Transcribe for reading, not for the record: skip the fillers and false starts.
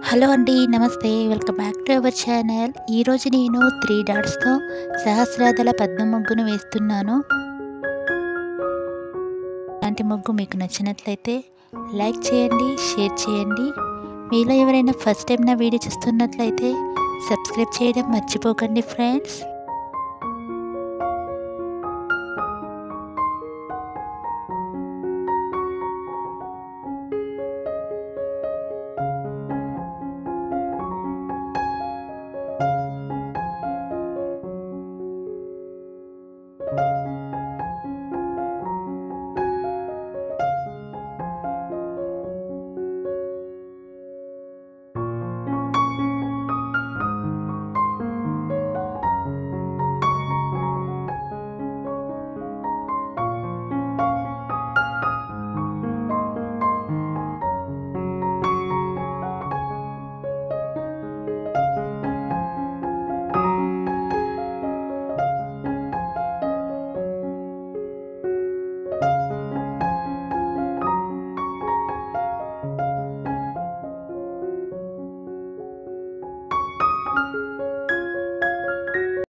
Hello అండి, నమస్తే. Welcome back to our channel. ఈరోజు నేను 3 డాట్స్తో సహస్రాదళ పద్మ ముగ్గును వేస్తున్నాను. ఇలాంటి ముగ్గు మీకు నచ్చినట్లయితే లైక్ చేయండి, షేర్ చేయండి. మీలో ఎవరైనా ఫస్ట్ టైం నా వీడియో చూస్తున్నట్లయితే సబ్స్క్రైబ్ చేయడం మర్చిపోకండి ఫ్రెండ్స్.